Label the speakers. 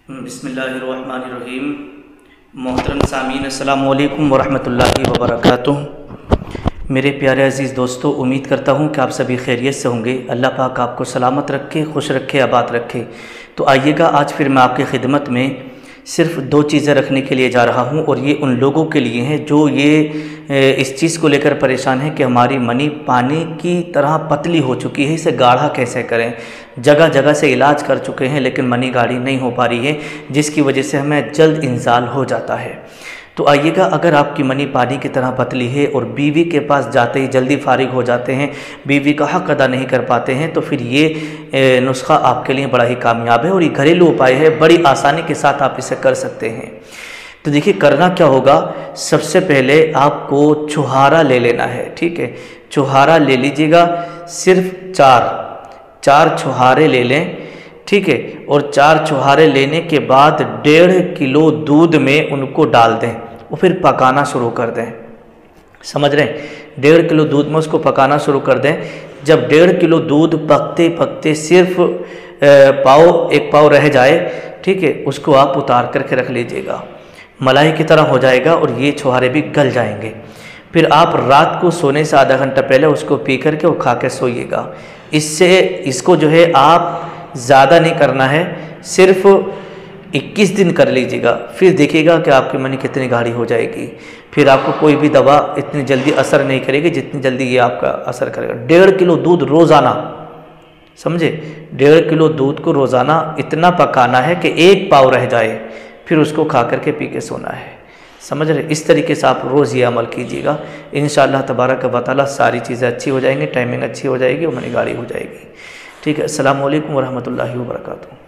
Speaker 1: बिस्मिल्लाहिर्रहमानिर्रहीम। मोहतरम सामीन अस्सलामु अलैकुम वरहमतुल्लाहि वबरकातुहू। मेरे प्यारे अज़ीज़ दोस्तों, उम्मीद करता हूँ कि आप सभी खैरियत से होंगे। अल्लाह पाक आपको सलामत रखे, खुश रखे, आबाद रखे। तो आइएगा, आज फिर मैं आपकी खिदमत में सिर्फ़ दो चीज़ें रखने के लिए जा रहा हूँ, और ये उन लोगों के लिए हैं जो ये इस चीज़ को लेकर परेशान है कि हमारी मनी पानी की तरह पतली हो चुकी है, इसे गाढ़ा कैसे करें। जगह जगह से इलाज कर चुके हैं लेकिन मनी गाढ़ी नहीं हो पा रही है, जिसकी वजह से हमें जल्द इंजाल हो जाता है। तो आइएगा, अगर आपकी मनी पानी की तरह पतली है और बीवी के पास जाते ही जल्दी फारिग हो जाते हैं, बीवी का हक़ अदा नहीं कर पाते हैं, तो फिर ये नुस्खा आपके लिए बड़ा ही कामयाब है और ये घरेलू उपाय है, बड़ी आसानी के साथ आप इसे कर सकते हैं। तो देखिए, करना क्या होगा। सबसे पहले आपको छुहारा ले लेना है, ठीक है। छुहारा ले लीजिएगा, सिर्फ चार छुहारे ले लें, ठीक है। और 4 छुहारे लेने के बाद 1.5 किलो दूध में उनको डाल दें और फिर पकाना शुरू कर दें। समझ रहे हैं? 1.5 किलो दूध में उसको पकाना शुरू कर दें। जब 1.5 किलो दूध पकते पकते सिर्फ एक पाव रह जाए, ठीक है, उसको आप उतार करके रख लीजिएगा। मलाई की तरह हो जाएगा और ये छुहारे भी गल जाएंगे। फिर आप रात को सोने से आधा घंटा पहले उसको पी करके और खा के सोइएगा। इसको जो है आप ज़्यादा नहीं करना है, सिर्फ 21 दिन कर लीजिएगा। फिर देखिएगा कि आपकी मनी कितनी गाढ़ी हो जाएगी। फिर आपको कोई भी दवा इतनी जल्दी असर नहीं करेगी जितनी जल्दी ये आपका असर करेगा। 1.5 किलो दूध रोज़ाना, समझे? 1.5 किलो दूध को रोज़ाना इतना पकाना है कि 1 पाव रह जाए, फिर उसको खा करके पी के सोना है। समझ रहे? इस तरीके से आप रोज़ ये अमल कीजिएगा। इंशाअल्लाह तबारक व तआला सारी चीज़ें अच्छी हो जाएंगी, टाइमिंग अच्छी हो जाएगी और मनी गाढ़ी हो जाएगी। ठीक है। अस्सलामु अलैकुम वरहमतुल्लाहि वबरकातुहू।